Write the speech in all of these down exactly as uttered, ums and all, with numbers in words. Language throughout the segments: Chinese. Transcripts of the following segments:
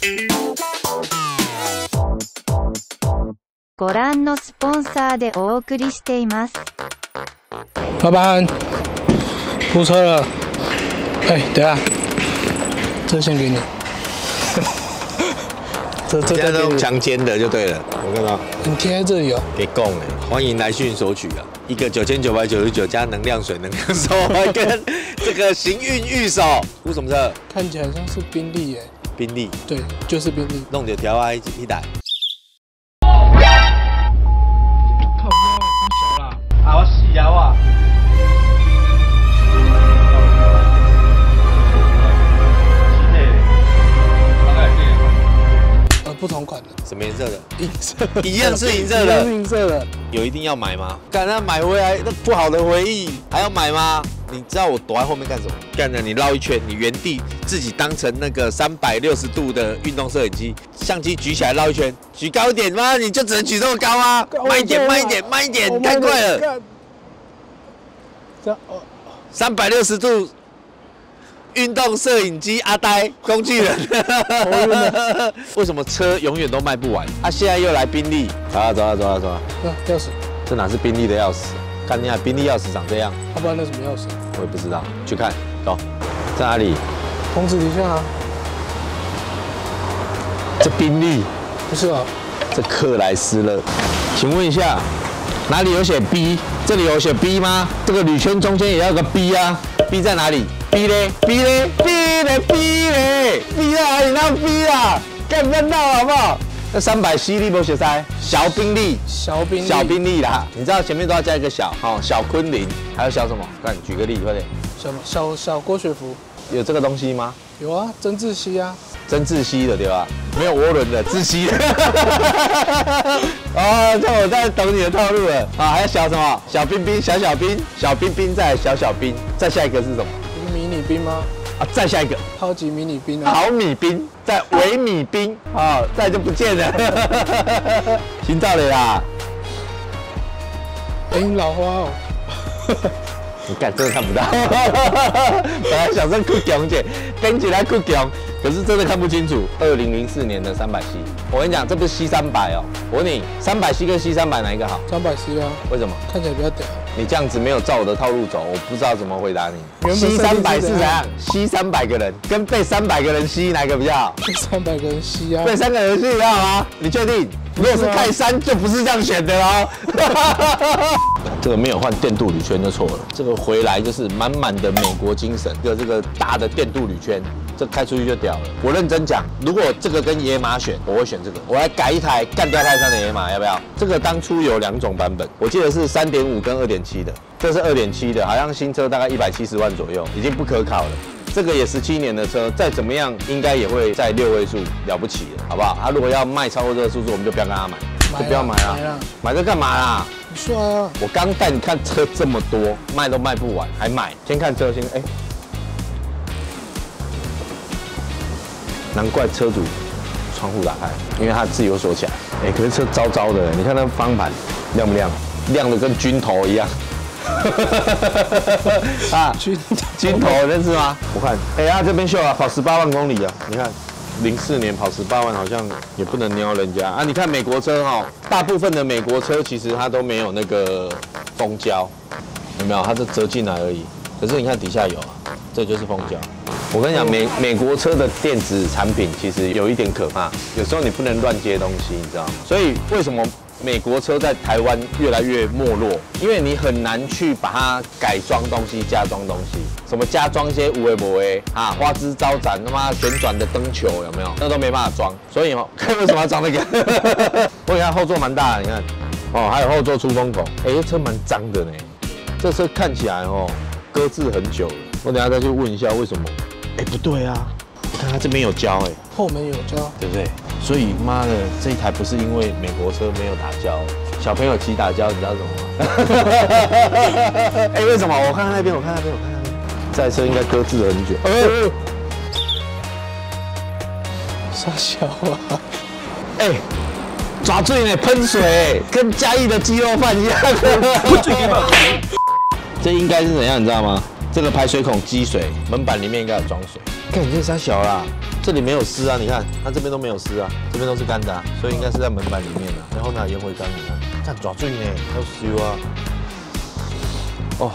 ご覧のスポンサーでお送りしています。 老板，铺车了。哎，等下，这先给你。这这现在都强奸的就对了，我看到。 你贴在这里哦。 给供哎，欢迎来讯索取啊！一个九千九百九十九加能量水、能量手环跟这个行运御手，租什么车？ 看起来像是宾利耶。 宾利。 对，就是宾利。 弄着条啊，一一台。 靠，太小啦！ 啊，我死啊我！ 不同款的， 什么颜色的？ 银色， 一样是银色的。 银色的， 有一定要买吗？干他买回来那不好的回忆，还要买吗？你知道我躲在后面干什么？干着你绕一圈，你原地自己当成那个三百六十度的运动摄影机，相机举起来绕一圈，举高一点吗？你就只能举这么高吗？慢一点，慢一点，慢一点，太快了。 这哦， 三百六十度。运动摄影机阿呆工具人，为什么车永远都卖不完？啊，现在又来宾利，走啊走啊走啊走啊！ 钥匙， 这哪是宾利的钥匙？看一下宾利钥匙长这样， 要不然那什么钥匙？ 我也不知道，去看，走，在哪里？ 棚子底下啊。 这宾利不是啊， 这克莱斯勒，请问一下，哪里有写 B？ 这里有写 B 吗？这个铝圈中间也要个 B 啊 ？B 在哪里？B 嘞 ，B 嘞 ，B 嘞 ，B 嘞 ，B 在哪里？那 B 啦，干不到好不好？那三百 C 你没写塞，小宾利， 小宾利， 小宾利啦，你知道前面都要加一个小，哦，小昆凌，还有小什么？看，举个例，快点。 小小小郭雪芙， 有这个东西吗？ 有啊，曾志熙啊， 曾志熙的对吧？没有涡轮的，志熙的。哦，这我在懂你的套路了啊！还有小什么？小冰冰，小小冰，小冰冰再小小冰，再下一个是什么？ 迷你冰吗？ 啊，再下一个超级迷你冰啊！ 毫米冰，再微米冰，啊、哦，再就不见了。新造的啦。 哎、欸，老花哦。 你看，真的看不到。本来想说酷强姐跟起来酷强，可是真的看不清楚。二零零四年的三百 C， 我跟你讲，这不是 C 三百哦。我问你，三百 C 跟 C 三百哪一个好？ 三百 C 啊。 为什么？ 看起来比较屌。 你这样子没有照我的套路走，我不知道怎么回答你。吸三百是怎样？吸三百个人跟被三百个人吸哪个比较好？ 被三百个人吸啊！ 被三个人吸比较好吗？你确定？如果是泰山，就不是这样选的哦。这个没有换电镀铝圈就错了，这个回来就是满满的美国精神，一个这个大的电镀铝圈，这开出去就屌了。我认真讲，如果这个跟野马选，我会选这个。我来改一台干掉泰山的野马，要不要？这个当初有两种版本，我记得是三点五跟二点七的，这是二点七的，好像新车大概一百七十万左右，已经不可考了。这个也十七年的车，再怎么样应该也会在六位数了不起了，好不好？他如果要卖超过这个数字，我们就不要跟他买，就不要买了。买这干嘛啦？ 帅啊！ 我刚带你看车这么多，卖都卖不完，还买？先看车，先哎，难怪车主窗户打开，因为他自由锁起来。哎，可是车糟糟的，你看那方向盘亮不亮？亮的跟军头一样。啊， 军军头认识吗？我看，哎呀，这边秀啊，跑十八万公里啊，你看。零四年跑十八万，好像也不能撩人家啊！你看美国车哈、哦，大部分的美国车其实它都没有那个封胶，有没有？它是折进来而已。可是你看底下有啊，这就是封胶。我跟你讲，美美国车的电子产品其实有一点可怕，有时候你不能乱接东西，你知道吗？所以为什么美国车在台湾越来越没落？因为你很难去把它改装东西、加装东西。什么加装一些无为不为啊，花枝招展，他妈旋转的灯球有没有？那都没办法装，所以哦，看为什么要装那个？我你看后座蛮大的，你看哦，还有后座出风口，哎、欸，这车蛮脏的呢。这车看起来哦，搁置很久了。我等下再去问一下为什么。哎、欸，不对啊，你看它这边有胶哎， 后门有胶， 对不对？所以妈的，这一台不是因为美国车没有打胶，小朋友骑打胶，你知道什么吗？哎、欸，为什么？我看看那边，我看那边，我看那边。这台车应该搁置了很久。哎， 傻小啊！ 哎，抓罪呢，喷水，跟嘉义的鸡肉饭一样。这应该是怎样，你知道吗？这个排水孔积水，门板里面应该有装水。 看你这啥小啦，这里没有丝啊，你看它这边都没有丝啊，这边都是干的、啊，所以应该是在门板里面的、啊。然后拿烟灰缸，你看，看爪坠呢，还有修啊，哦，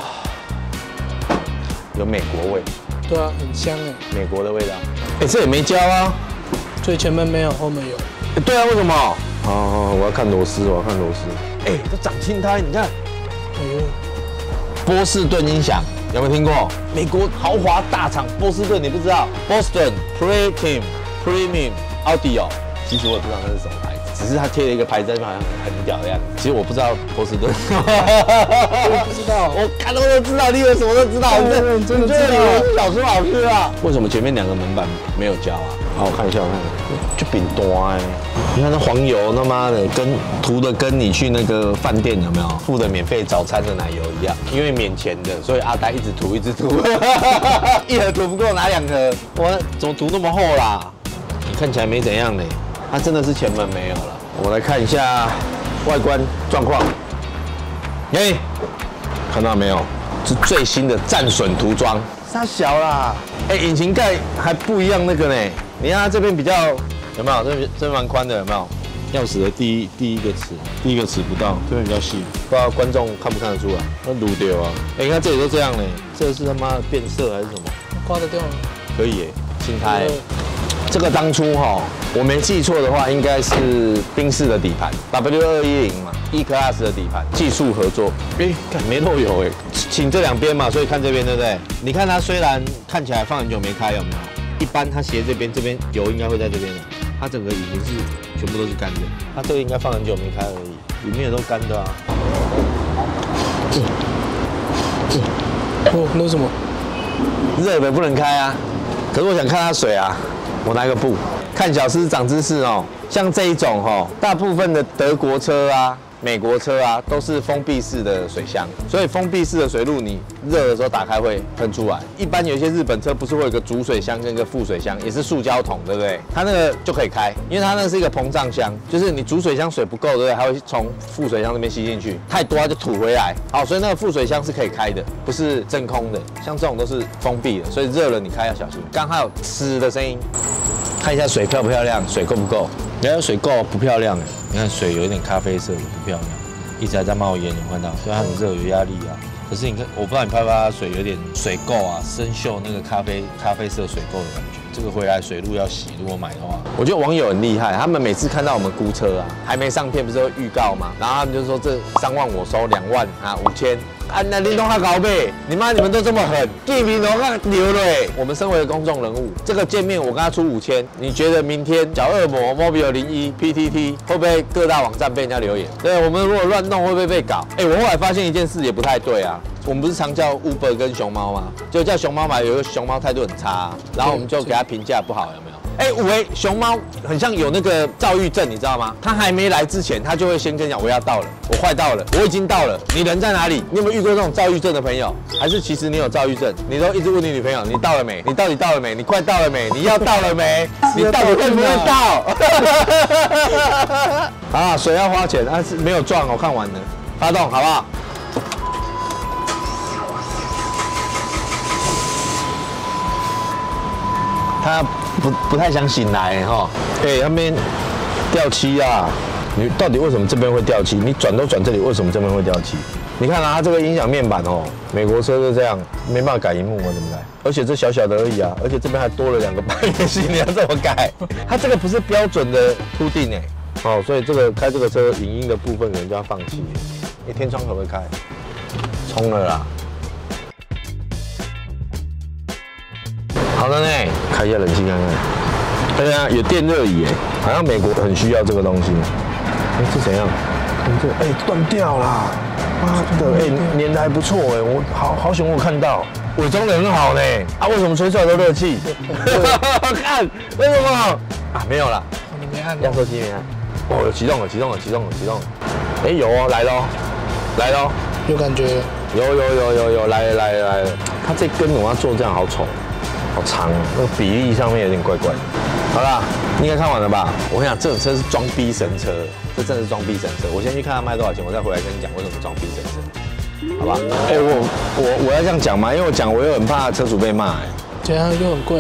有美国味。 对啊，很香哎， 美国的味道。哎，这也没胶啊， 最前面没有，后面有。 哎，对啊，为什么？哦，我要看螺丝，我要看螺丝。哎，这掌青胎，你看。哎呦，波士顿音响有没有听过？美国豪华大厂波士顿，你不知道 ？Boston Premium Premium Audio， 其实我也不知道那是什么牌子，只是他贴了一个牌子，好像很屌的样子。其实我不知道波士顿， 我不知道， 我看到都知道，你以为什么都知道？你真你真的知道？ 小时候老师啊？为什么前面两个门板没有胶啊？好，我看一下，我看一下，就饼多哎！你看那黄油，他妈的跟涂的跟你去那个饭店有没有付的免费早餐的奶油一样？因为免钱的，所以阿呆一直涂一直涂，一盒涂不够拿两盒，我怎么涂那么厚啦？你看起来没怎样呢，它真的是前门没有了。我来看一下外观状况，嘿，看到没有？是最新的战损涂装，它小啦。哎，引擎盖还不一样那个呢。你看它这边比较有没有？这边这边蛮宽的，有没有？钥匙的第一第一个齿，第一个齿不到，这边比较细，不知道观众看不看得出来？那卤掉啊！哎，你看这里都这样呢，这是他妈的变色还是什么？ 刮得掉吗？ 可以耶，新胎。这个当初哈，我没记错的话，应该是宾士的底盘 W 二一零嘛 ，E Class 的底盘，技术合作。哎，看没漏油哎，请这两边嘛，所以看这边对不对？你看它虽然看起来放很久没开，有没有？一般它斜这边，这边油应该会在这边的，它整个引擎是全部都是干的，它这个应该放很久没开而已，里面也都干的啊。 哦，那是什么？ 热的不能开啊，可是我想看它水啊。我拿个布，看小师长知识哦。像这一种哦，大部分的德国车啊、美国车啊，都是封闭式的水箱，所以封闭式的水路你热的时候打开会喷出来。一般有一些日本车不是会有个主水箱跟一个副水箱，也是塑胶桶，对不对？它那个就可以开，因为它那是一个膨胀箱，就是你主水箱水不够，对不对？它会从副水箱那边吸进去，太多它就吐回来。好，所以那个副水箱是可以开的，不是真空的。像这种都是封闭的，所以热了你开要小心。刚还有呲的声音。看一下水漂不漂亮，水够不够？你看水够不漂亮哎，你看水有一点咖啡色，不漂亮，一直还在冒烟，有看到？所以它很热，有压力啊。可是你看，我不知道你拍不拍，水有点水垢啊，生锈那个咖啡咖啡色水垢的感觉。这个回来水路要洗，如果买的话，我觉得网友很厉害，他们每次看到我们估车啊，还没上片不是会预告吗？然后他们就说这三万我收，两万啊五千。啊，那你都还搞呗？你妈你们都这么狠，地名都看留了哎！我们身为公众人物，这个见面我跟他出五千，你觉得明天小恶魔 Mobile 零一 P T T 会不会各大网站被人家留言？对，我们如果乱弄会不会被搞？哎，我后来发现一件事也不太对啊。我们不是常叫 Uber 跟熊猫吗？就叫熊猫买，有一个熊猫态度很差、啊，然后我们就给他评价不好，有没有？哎，五维熊猫很像有那个躁郁症，你知道吗？他还没来之前，他就会先跟你讲我要到了，我快到了，我已经到了，你人在哪里？你有没有遇过这种躁郁症的朋友？还是其实你有躁郁症，你都一直问你女朋友你到了没？你到底到了没？你快到了没？你要到了没？你到底会不会到？啊，水要花钱，但是没有撞，我看完了，发动好不好？他不不太想醒来哈，哎、欸，那边掉漆啊！你到底为什么这边会掉漆？你转都转这里，为什么这边会掉漆？你看啊，它这个音响面板哦，美国车就这样，没办法改萤幕啊，怎么改？而且这小小的而已啊，而且这边还多了两个半月形，你要怎么改？它这个不是标准的凸定哎，哦，所以这个开这个车影音的部分可能就要放弃。哎、欸，天窗可不可以开？冲了啦！好的呢，开一下冷气看看。对啊，有电热椅哎，好像美国很需要这个东西。哎，这怎样？这哎断掉啦！妈的，哎粘的还不错哎，我好好险我看到，伪装的很好呢。啊，为什么吹出来都热气？看为什么？啊，没有啦， 你没按， 压缩机没按。哦，有启动了，启动了，启动了，启动了。哎，有哦，来喽，来喽， 有感觉。 有有有有有，来了来了来了。它这根我要做这样好丑。好长哦，那个比例上面有点怪怪的。好啦，应该看完了吧？我跟你讲，这种车是装逼神车，这真的是装逼神车。我先去看它卖多少钱，我再回来跟你讲为什么装逼神车，好吧？哎、欸，我我我要这样讲吗？因为我讲我又很怕车主被骂、欸， 这样又很贵啊。 啊，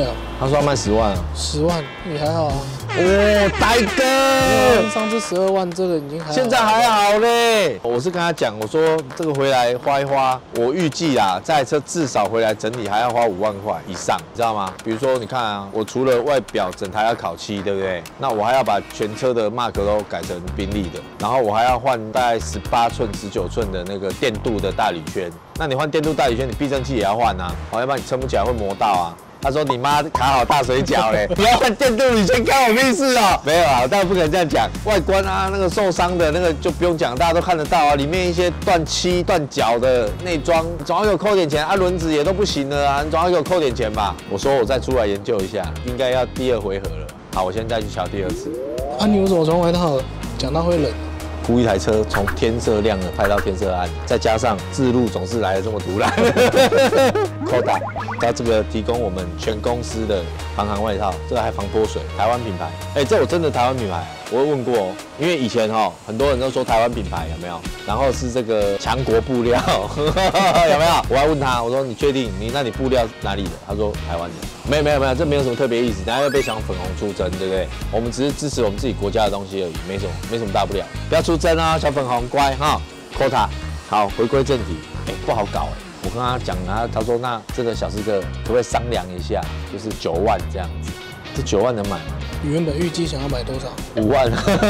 他说要卖十万啊， 十万也还好啊。 哦，呆哥， 上次十二万这个已经还好， 现在还好嘞。我是跟他讲，我说这个回来花一花，我预计啊，这台车至少回来整体还要花五万块以上，你知道吗？比如说你看啊，我除了外表整台要烤漆，对不对？那我还要把全车的 mark 都改成宾利的，然后我还要换大概十八寸、十九寸的那个电镀的大铝圈。那你换电镀大铝圈，你避震器也要换啊，好，要不然你撑不起来会磨到啊。他说：“你妈卡好大水饺嘞，你要换电镀铝圈，关我屁事哦！没有啊，当然不可能这样讲。外观啊，那个受伤的那个就不用讲，大家都看得到啊。里面一些断漆、断角的内装，总要给我扣点钱啊。轮子也都不行了啊，你总要给我扣点钱吧。我说我再出来研究一下，应该要第二回合了。好，我现在去瞧第二次。 啊，你为什么穿外套？讲到会冷。” 铺一台车从天色亮了拍到天色暗，再加上自路总是来的这么突然。扣打，它这个提供我们全公司的防寒外套，这个还防脱水，台湾品牌。哎，这我真的台湾品牌，我有问过哦，因为以前哈、哦、很多人都说台湾品牌有没有？然后是这个强国布料，有没有？我还问他，我说你确定你那你布料哪里的？他说台湾的。没有没有没有，这没有什么特别意思，等下又被想粉红出征，对不对？我们只是支持我们自己国家的东西而已，没什么没什么大不了，不要出征啊，小粉红乖哈。Quota， 好，回归正题，哎，不好搞哎。我跟他讲啊，他说那这个小师哥可不可以商量一下，就是九万这样子，这九万能买吗？ 你原本预计想要买多少？ 五万，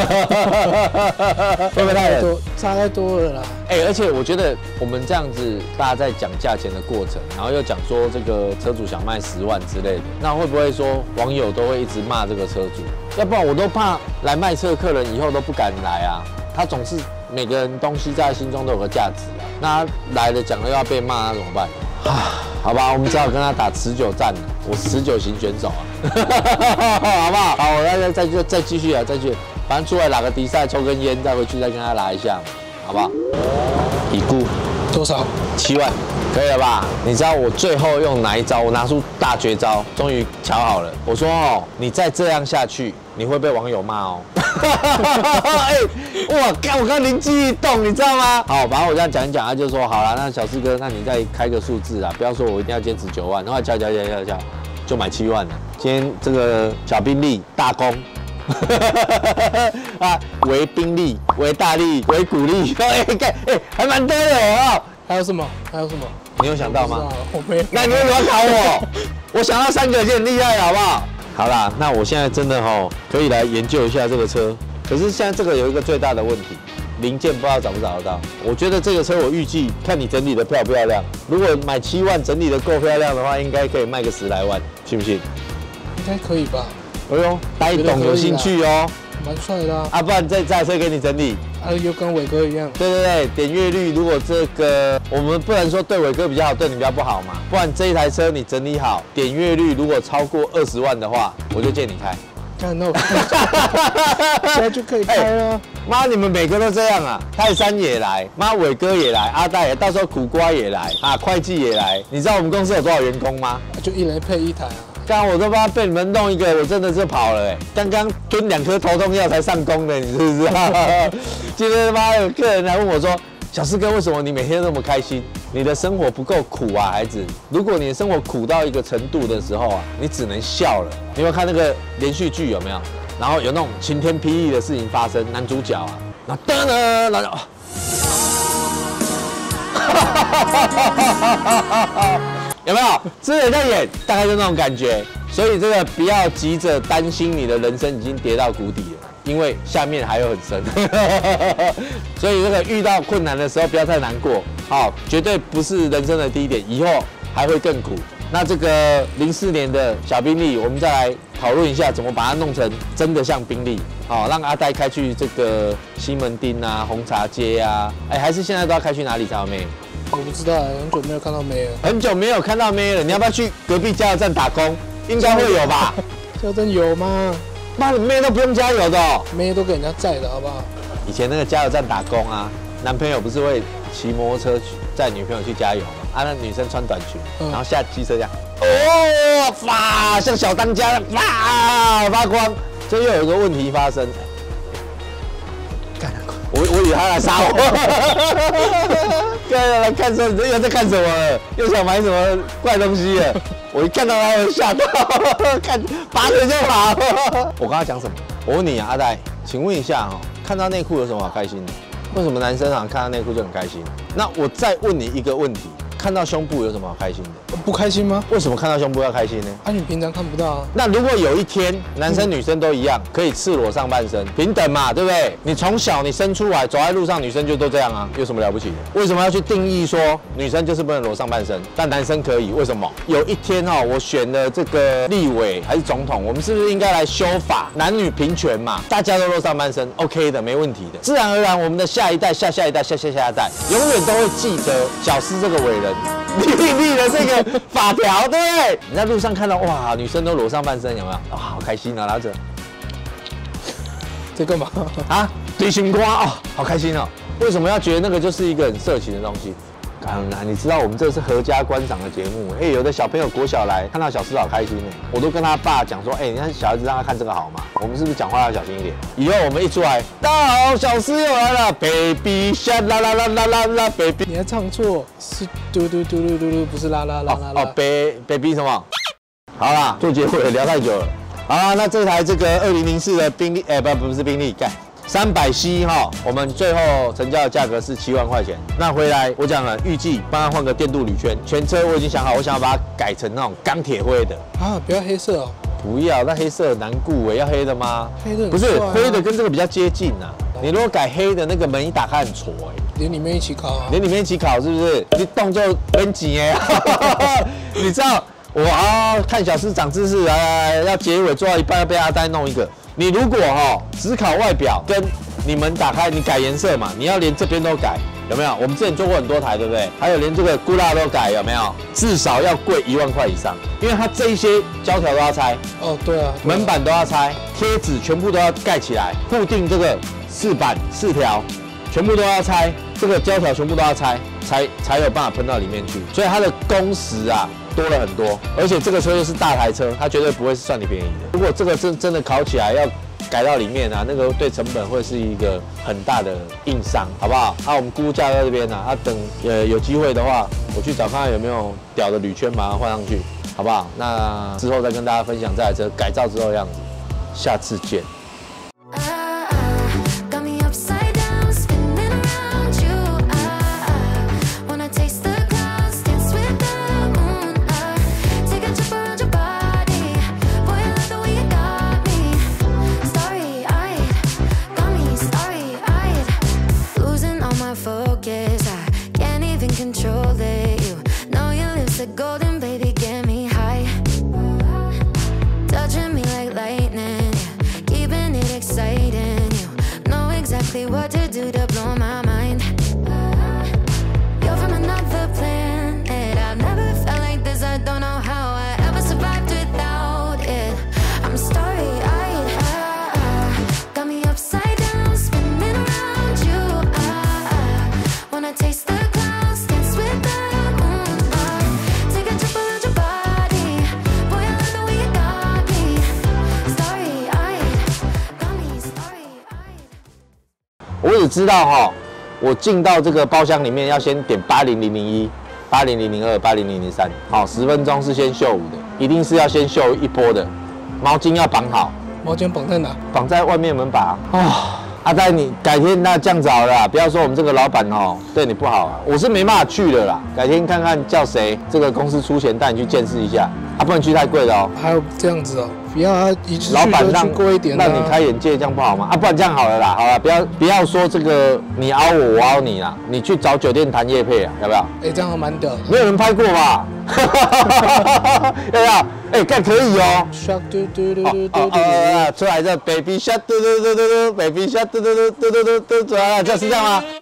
会不会太多？差太多了啦！ 哎、欸，而且我觉得我们这样子，大家在讲价钱的过程，然后又讲说这个车主想卖十万之类的，那会不会说网友都会一直骂这个车主？要不然我都怕来卖车的客人以后都不敢来啊。他总是每个人东西在心中都有个价值啊，那来了讲了又要被骂，那怎么办？啊，好吧，我们只好跟他打持久战了。我持久型选手啊，好不好？好，我再再再再继续啊，再继续，反正出来打个比赛，抽根烟，再回去再跟他拉一下，好不好？已故多少？ 七万，可以了吧？你知道我最后用哪一招？我拿出大绝招，终于瞧好了。我说哦，你再这样下去，你会被网友骂哦。哎，哇，看我刚灵机一动，你知道吗？好，反正我这样讲一讲，他就说好了，那小四哥，那你再开个数字啊，不要说我一定要坚持九万，然后敲敲敲敲敲，就买七万了。今天这个小宾利大功。啊，为宾利，为大利，为鼓励，哎，看，哎，还蛮多的哦。 还有什么？还有什么？ 你有想到吗？ 我没有。 那你为什么要考我？我想到三个就很厉害，好不好？好啦，那我现在真的吼可以来研究一下这个车。可是现在这个有一个最大的问题，零件不知道找不找得到。我觉得这个车我预计看你整理的漂不漂亮。如果买七万整理的够漂亮的话，应该可以卖个十来万，信不信？ 应该可以吧？ 哎呦，呆懂有兴趣哦， 蛮帅的啊！ 啊，不然这这台车给你整理， 啊，又跟伟哥一样。 对对对，点阅率如果这个我们不能说对伟哥比较好，对你比较不好嘛，不然这一台车你整理好，点阅率如果超过二十万的话，我就借你开。 看那我现在就可以开了。 妈，你们每个都这样啊！泰山也来，妈伟哥也来，阿戴也，到时候苦瓜也来啊，会计也来。你知道我们公司有多少员工吗？ 就一人配一台啊。 刚刚我都不知道被你们弄一个，我真的是跑了哎、欸！刚刚吞两颗头痛药才上工的，你知不知道？今天他妈有客人来问我说：“小四哥，为什么你每天那么开心？你的生活不够苦啊，孩子！如果你的生活苦到一个程度的时候啊，你只能笑了。你有没有看那个连续剧有没有？然后有那种晴天霹雳的事情发生，男主角啊，那噔噔，然后。有没有？真的在演，大概就那种感觉。所以这个不要急着担心你的人生已经跌到谷底了，因为下面还有很深。所以这个遇到困难的时候不要太难过，好，绝对不是人生的低点，以后还会更苦。那这个零四年的小宾利，我们再来讨论一下怎么把它弄成真的像宾利，好，让阿呆开去这个西门町啊、红茶街啊，哎，还是现在都要开去哪里才有妹？ 我不知道，很久没有看到妹了。 很久没有看到妹了，你要不要去隔壁加油站打工？应该会有吧？ 加油站有吗？ 妈的，妹都不用加油的哦， 妹都给人家载的好不好？ 以前那个加油站打工啊，男朋友不是会骑摩托车去载女朋友去加油吗？啊，那女生穿短裙，嗯、然后下机车这样，哦，发像小当家，哇，发光。这又有一个问题发生，干我我以为他来杀我。 刚才来看说你这又在看什么了？又想买什么怪东西了？我一看到他，我吓到，看拔腿就跑。我刚刚讲什么？我问你啊，阿呆，请问一下哦，看到内裤有什么好开心的？为什么男生好像看到内裤就很开心？那我再问你一个问题。看到胸部有什么好开心的？ 不开心吗？ 为什么看到胸部要开心呢？ 啊，你平常看不到啊。 那如果有一天男生女生都一样，可以赤裸上半身，平等嘛，对不对？你从小你生出来走在路上，女生就都这样啊，有什么了不起的？为什么要去定义说女生就是不能裸上半身，但男生可以？为什么？有一天哦，我选了这个立委还是总统，我们是不是应该来修法，男女平权嘛？大家都裸上半身 ，OK 的，没问题的。自然而然，我们的下一代、下下一代、下下下一代，永远都会记得小施这个伟人。立立的这个法条，对不对？你在路上看到哇，女生都裸上半身，有没有？啊、哦，好开心啊！然后这， 这干嘛啊？堆青瓜哦，好开心哦！为什么要觉得那个就是一个很色情的东西？当然，你知道我们这是合家观赏的节目，哎，有的小朋友国小来看到小施好开心呢，我都跟他爸讲说，哎，你看小孩子让他看这个好吗？我们是不是讲话要小心一点？以后我们一出来，大家好，小施又来了 ，baby shark 啦啦啦啦啦啦 baby， 你还唱错，是嘟嘟嘟嘟嘟嘟，不是啦啦啦啦啦。 哦 ，baby baby 什么？好啦，做结尾聊太久了。好啦，那这台这个二零零四的宾利，哎，不不是宾利，干。三百 C 哈，我们最后成交的价格是七万块钱。那回来我讲了，预计帮他换个电镀铝圈，全车我已经想好，我想要把它改成那种钢铁灰的。 啊，不要黑色哦。 不要，那黑色难顾哎，要黑的吗？ 黑的、啊、 不是灰的，跟这个比较接近啊。你如果改黑的，那个门一打开很挫哎， 连里面一起烤啊， 连里面一起烤是不是？你动作很紧哎，你知道我啊看小施长知识，来来来，要结尾做到一半要被阿呆弄一个。你如果哈、哦、只考外表跟你们打开，你改颜色嘛，你要连这边都改，有没有？我们之前做过很多台，对不对？还有连这个咕啦都改，有没有？至少要贵一万块以上，因为它这一些胶条都要拆， 哦，对啊，对啊门板都要拆，贴纸全部都要盖起来，固定这个饰板饰条全部都要拆，这个胶条全部都要拆，才才有办法喷到里面去，所以它的工时啊。多了很多，而且这个车又是大台车，它绝对不会是算你便宜的。如果这个真真的烤起来要改到里面啊，那个对成本会是一个很大的硬伤，好不好？啊，我们估价在这边啊，啊等呃有机会的话，我去找看看有没有屌的铝圈把它换上去，好不好？那之后再跟大家分享这台车改造之后的样子，下次见。 What to do to blow my mind? You're from another planet. I've never felt like this. I don't know how I ever survived without it. I'm starry-eyed. Ah, ah. Got me upside down, spinning around you. Ah, ah. Wanna taste the clouds, dance with the moon. Ah, take a trip around your body. Boy, I love the way you got me. Starry-eyed, got me starry-eyed. 我只知道哈，我进到这个包厢里面要先点八零零零一、八零零零二、八零零零三，好，十分钟是先秀舞的，一定是要先秀一波的，毛巾要绑好。 毛巾绑在哪？ 绑在外面门把。啊，阿呆，你改天那这样子好了啦，不要说我们这个老板哦对你不好啊，我是没办法去的啦，改天看看叫谁这个公司出钱带你去见识一下，啊，不能去太贵的哦。 还有这样子哦。不要啊，一次老板让贵一点、啊， 让你开眼界，这样不好吗？啊，不然这样好了啦，好了，不要不要说这个你凹我，我凹你啦，你去找酒店谈业配啊，要不要？ 哎、欸，这样蛮屌的， 没有人拍过吧？要不要？哎，干可以哦。 Shark 嘟嘟嘟嘟嘟哦哦，出来这 baby shark 嘟嘟嘟嘟嘟 baby shark 嘟嘟嘟嘟嘟嘟嘟，出来了，就是这样吗？